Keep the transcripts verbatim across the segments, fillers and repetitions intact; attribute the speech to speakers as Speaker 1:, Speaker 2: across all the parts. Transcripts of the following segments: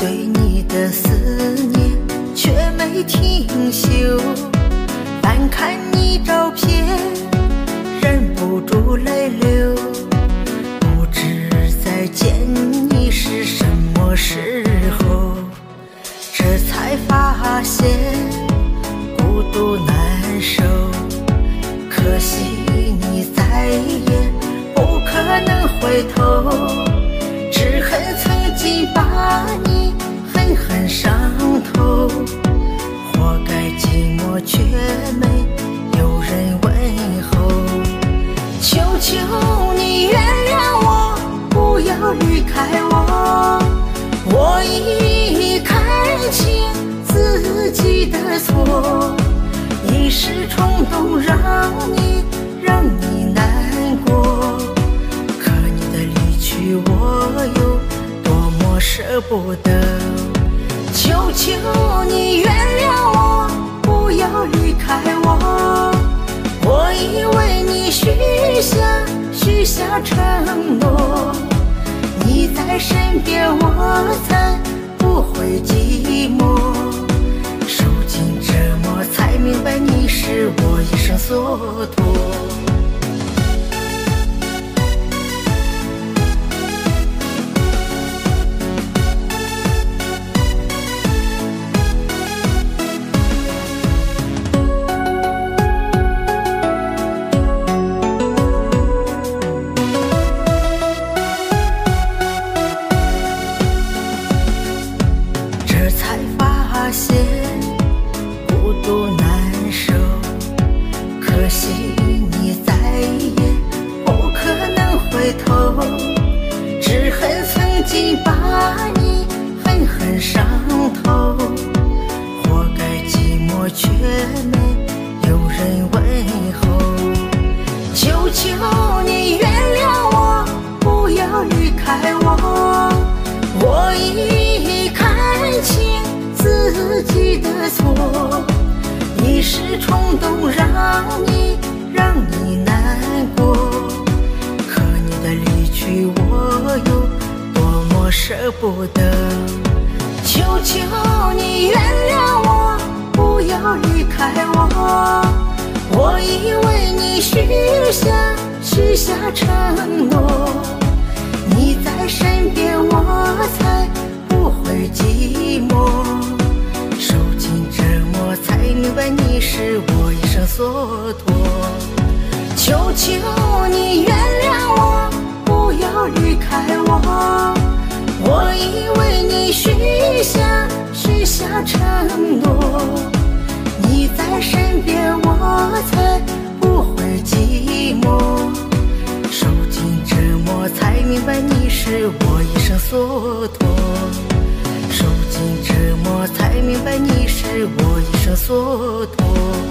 Speaker 1: 对你的思念却没停休，翻看你照片，忍不住泪流。不知再见你是什么时候，这才发现孤独难受。可惜你再也不可能回头，只恨曾经把你狠狠伤透，活该寂寞却没有人问候。求求你原谅我，不要离开我，我已看清自己的错，一时冲动让你让你难过，可你的离去我有多么舍不得。求求你原谅我，不要离开我，我已为你许下许下承诺，你在身边我才不会寂寞。受尽折磨才明白你是我一生所托。这才发现孤独难受，可惜你再也不可能回头，只恨曾经把你狠狠伤透，活该寂寞却没有人问候。求求你原谅我，不要离开我，我已看清自己的错，一时冲动让你让你难过，可你的离去我有多么舍不得。求求你原谅我，不要离开我，我已为你许下许下承诺，你在身边我才不会寂寞。受尽折磨才明白你是我一生所托。求求你原谅我，不要离开我，我已为你许下许下承诺，你在身边我才不会寂寞。受尽折磨才明白你是我一生所托，受尽折磨才明白你是我一生所托。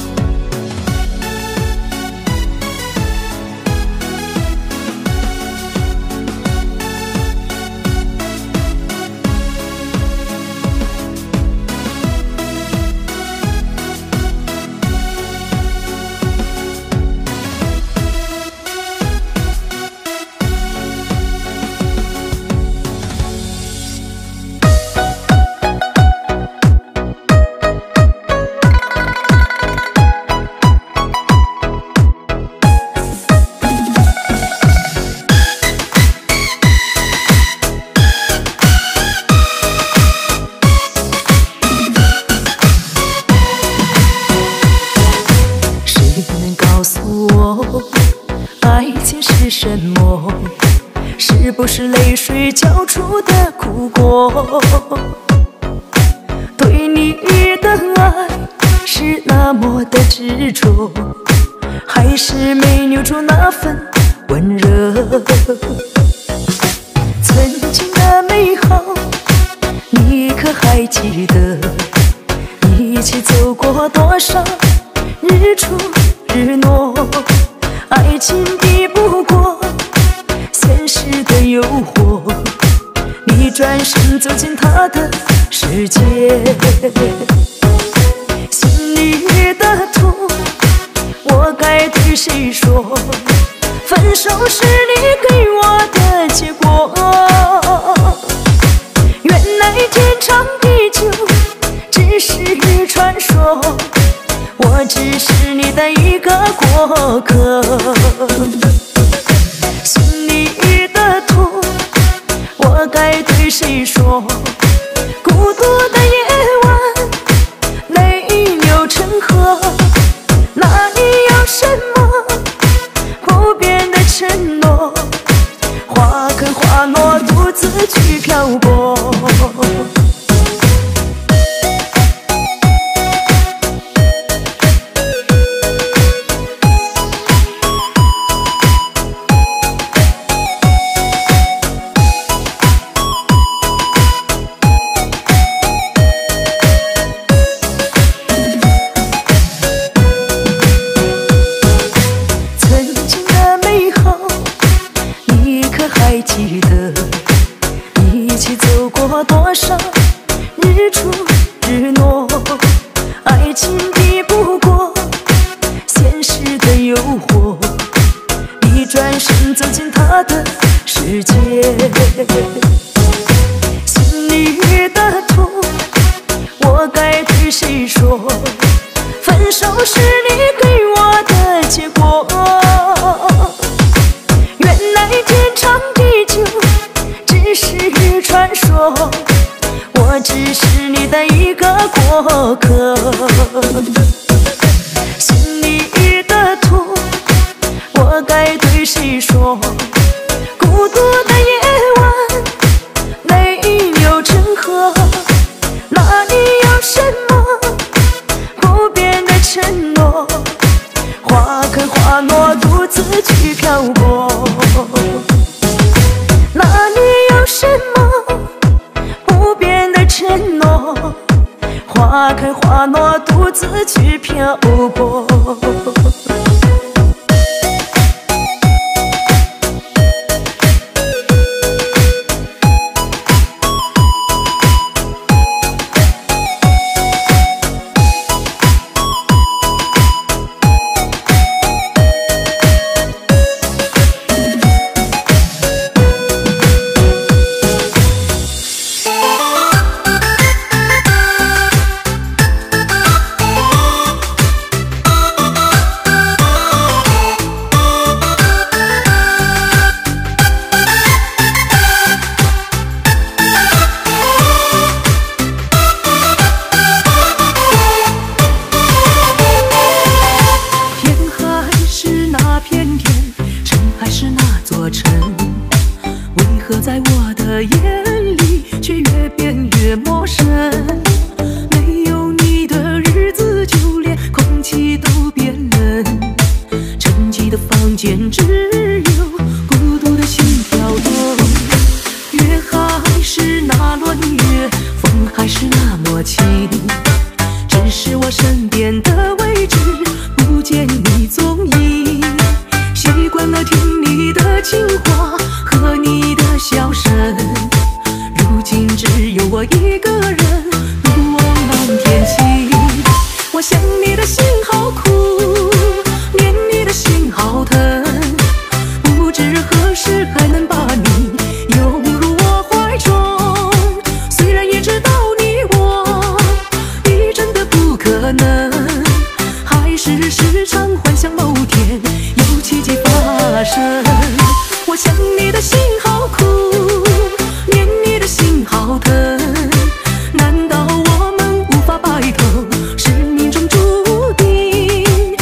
Speaker 2: 爱情是什么？是不是泪水浇出的苦果？对你的爱是那么的执着，还是没留住那份温热？曾经的美好，你可还记得？一起走过多少日出日落？爱情抵不过现实的诱惑，你转身走进他的世界，心里的痛我该对谁说？分手是你给我的结果，原来天长地久，只是传说。我只是你的一个过客，心里的痛，我该对谁说？孤独的夜晚，泪流成河，那里有什么不变的承诺？花开花落，独自去漂泊。还记得一起走过多少日出日落，爱情抵不过现实的诱惑，你转身走进他的世界，心里的痛，我该对谁说？分手是你给我的结果，原来天长地久只是传说，我只是你的一个过客，心里的痛，我该对谁说？孤独的夜晚，泪流成河，那里有什么不变的承诺？花开花落，独自去漂泊，那里有什么不变的承诺？花开花落，独自去漂泊。
Speaker 3: 为何在我的眼里却越变越陌生？没有你的日子，就连空气都变冷。沉寂的房间只有孤独的心跳动。月还是那轮月，风还是那么轻，只是我身边的位置不见你踪影。习惯了听你的情话和你的笑声，如今只有我一个人独望满天星。我想你的心好苦，念你的心好疼，不知何时还能把你拥入我怀中。虽然也知道你我已真的不可能，还是时常幻想某天有奇迹发生。我想你的心好苦，念你的心好疼，难道我们无法白头？是命中注定，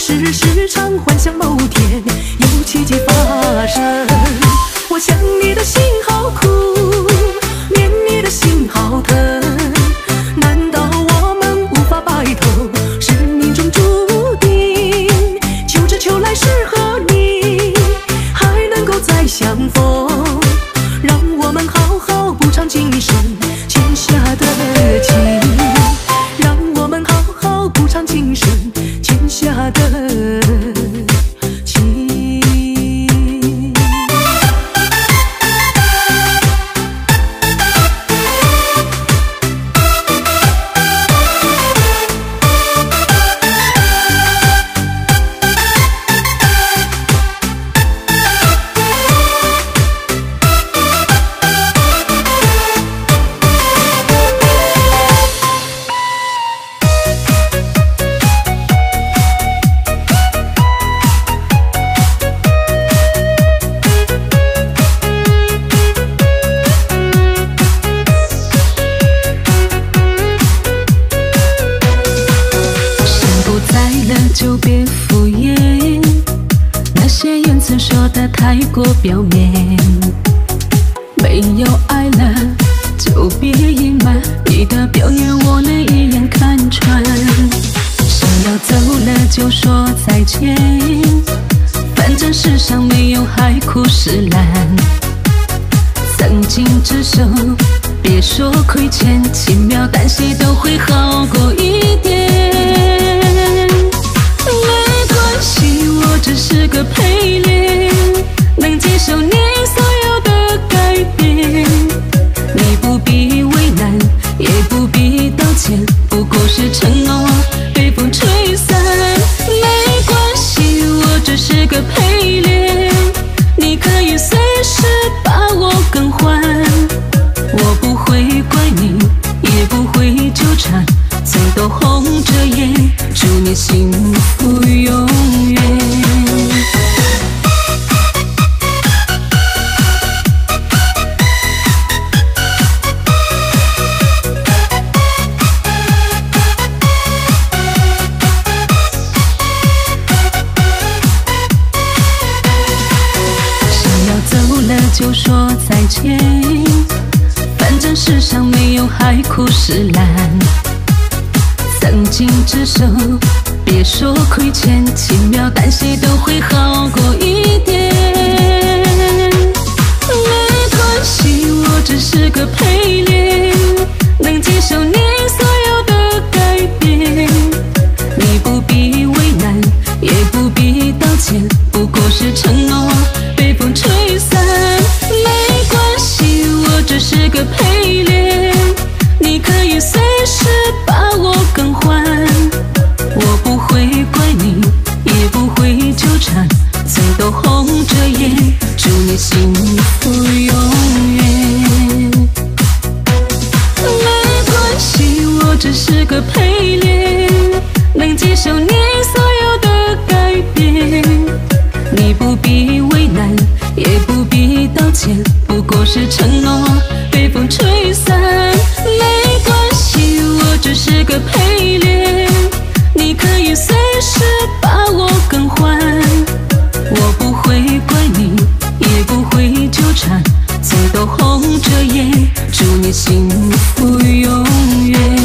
Speaker 3: 时时常幻想某天有奇迹发生。我想你的心好苦，念你的心好疼，难道我们无法白头？是命中注定，求着求来适合你，还能够再相逢。让我们好好补偿今生欠下的情，让我们好好补偿今生欠下的情。
Speaker 2: 就别敷衍，那些言辞说的太过表面。没有爱了，就别隐瞒，你的表演我能一眼看穿。想要走了就说再见，反正世上没有海枯石烂。曾经执手，别说亏欠，轻描淡写都会好过一点。我只是个陪练，能接受你所有的改变。你不必为难，也不必道歉，不过是承诺被风吹散。没关系，我只是个陪练，你可以随时把我更换。我不会怪你，也不会纠缠，最多红着眼，祝你幸福永远。就说再见，反正世上没有海枯石烂。曾经执手，别说亏欠，轻描淡写都会好过一点。没关系，我只是个陪练，能接受你所有的改变。你不必为难，也不必道歉，不过是承诺被风吹散。没关系，我只是个陪练，你可以随时把我更换。我不会怪你，也不会纠缠，最多红着眼，祝你幸福永远。没关系，我只是个陪练，能接受你所有的改变。你不必为难，也不必道歉，不过是承诺被风吹散。没关系，我只是个陪练，你可以随时把我更换。我不会怪你，也不会纠缠，最多红着眼，祝你幸福永远。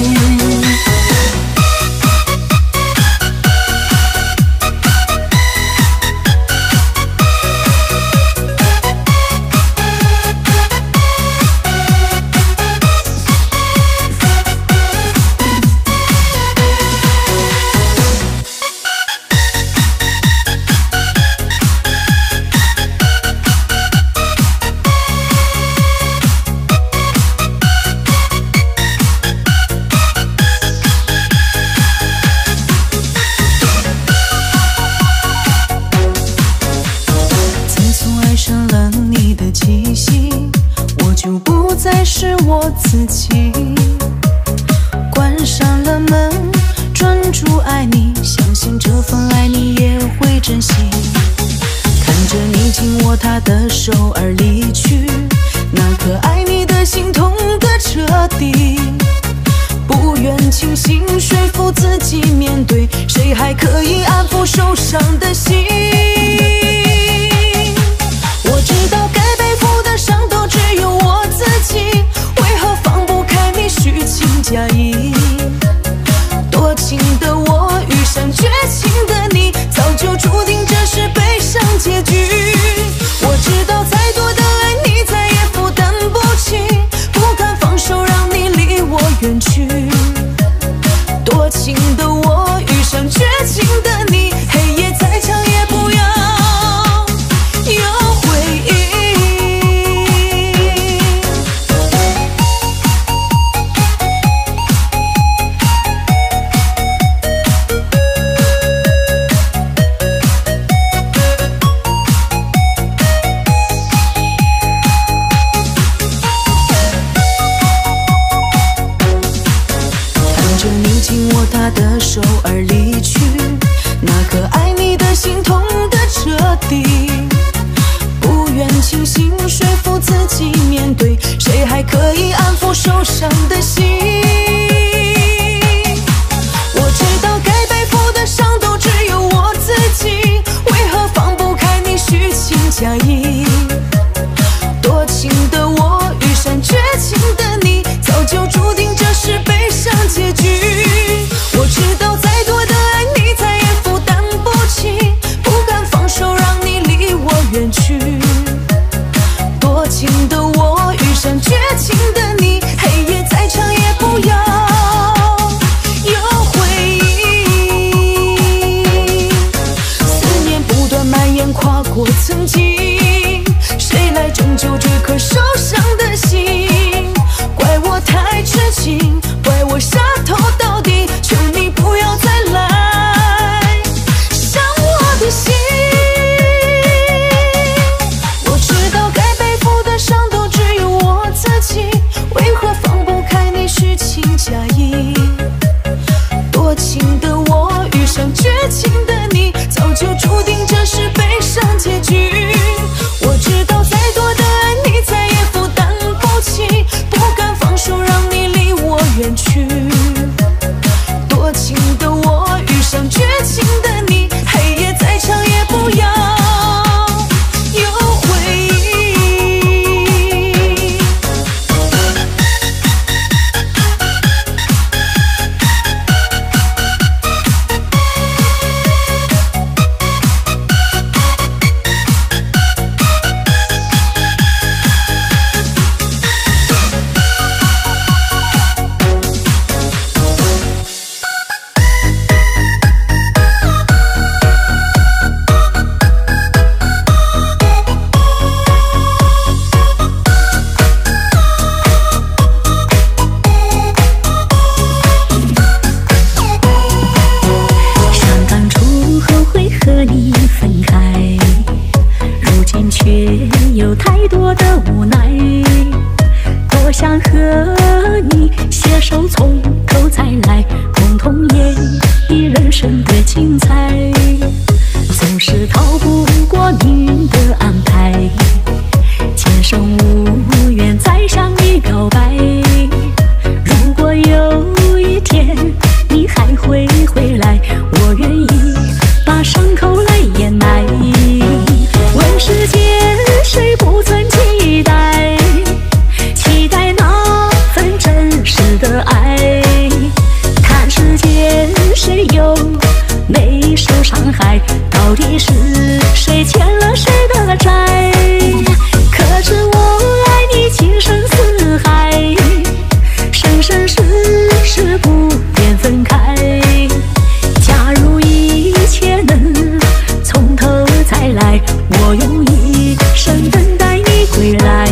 Speaker 2: 自己关上了门，专注爱你，相信这份爱你也会珍惜。看着你紧握他的手而离去，那颗爱你的心痛得彻底。不愿清醒说服自己面对，谁还可以安抚受伤
Speaker 3: 伤的心。我知道该背负的伤都只有我自己，为何放不开你虚情假意？多情的我遇上绝情的你，早就注定这是悲伤结局。我知道再多的爱你再也负担不起，不敢放手让你离我远去。多情的我遇上绝情的你，黑夜再长也不要有回忆。看着你紧握他的手而离去，那颗爱你的心痛得彻底，不愿清醒说服自己面对，谁还可以安抚受伤的心？我知道该背负的伤都只有我自己，为何放不开你虚情假意？多情的我遇上绝情的你，早就注定这是悲伤结局。我知道再多的爱你再也负担不起，不敢放手让你离我远去。多情的我遇上绝情的你，黑夜再长也不要有回忆。思念不断蔓延跨过曾经，谁来拯救这颗受伤的心？怪我太痴情，怪我傻透到底，求你不要再来伤我的心。我知道该背负的伤都只有我自己，为何放不开你虚情假意？多情的我遇上绝情的你，早就注定这是悲伤结局。我知道再多的爱你再也负担不起，不敢放手让你离我远去。多情的我遇上绝情的你，黑夜再长也不要有回忆。
Speaker 2: 想当初后悔和你分开，如今却有太多的无奈。多想和你携手从头再来，共同演绎人生的精彩。总是逃不过命运的安排，今生无缘再向你表白。如果有一天你还会回来，我愿意把伤口来掩埋。问世间谁不曾期待，期待那份真实的爱。看世间谁又没受伤害，到底是谁欠了谁的债？可知我爱你情深似海，生生世世不愿分开。假如一切能从头再来，我用一生等待你归来。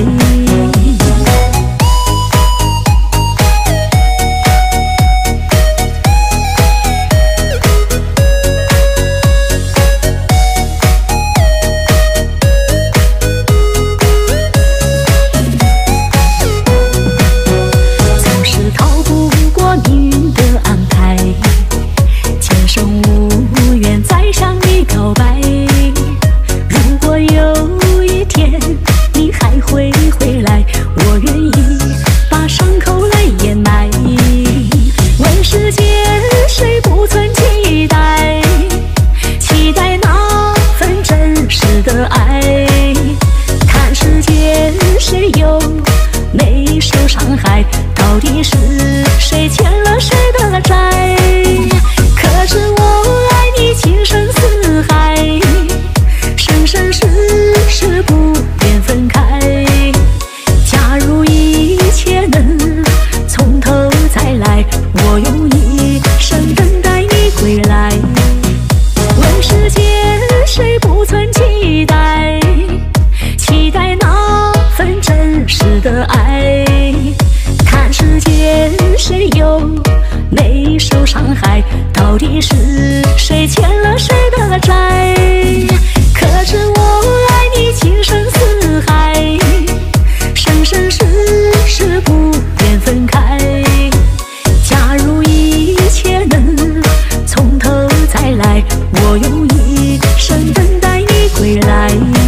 Speaker 2: 的爱。看世间谁又没受伤害，到底是谁欠了谁的债？可是我爱你情深似海，生生世世不愿分开。假如一切能从头再来，我用一生等待你归来。问世间谁不曾期待，期待那份真实的爱。看世间谁又没受伤害，到底是谁欠了谁的债？可是我爱你情深似海，生生世世不愿分开。假如一切能从头再来，我用一生等待你归来。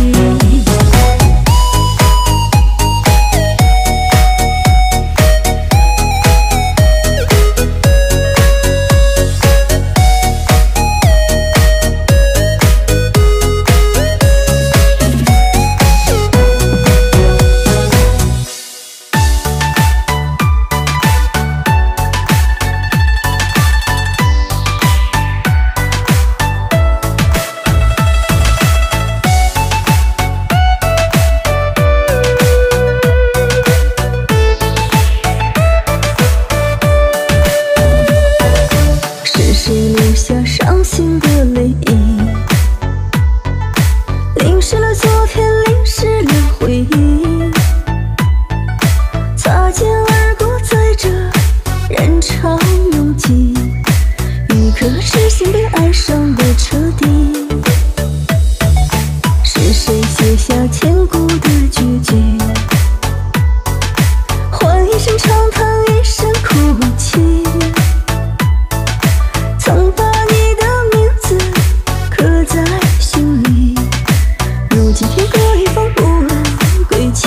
Speaker 4: 谁留下伤心的泪影，淋湿了昨天，淋湿了回忆。擦肩而过，在这人潮拥挤，一颗痴心被爱伤得彻底。是谁写下千古的结局？换一声长叹，一声哭泣。曾把你的名字刻在心里，如今天各一方，不问归期。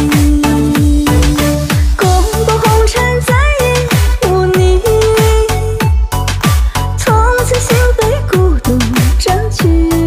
Speaker 4: 滚滚红尘再也无你，从此心被孤独占据。